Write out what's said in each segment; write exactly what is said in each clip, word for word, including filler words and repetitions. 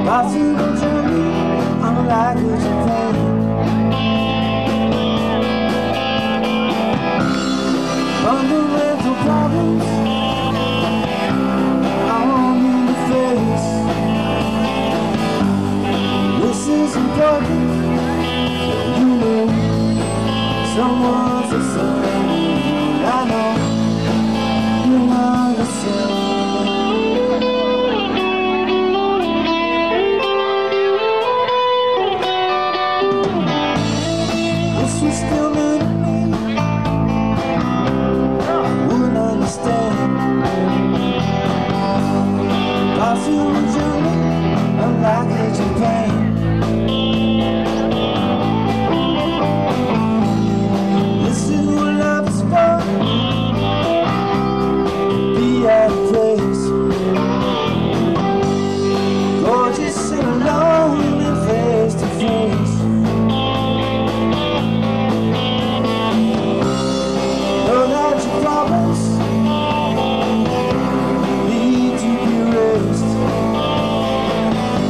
Possible journey, unlikely to pain. Fundamental problems I won't need to face. This is important, you know. Someone's the sun, I know. You're not the same. Still in me, I wouldn't understand. Possible journey, unlikely to pain. This is what love is for. Be at a place, gorgeous and alone and face to face.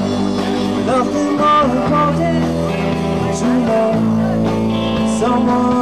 Nothing more important to know. Someone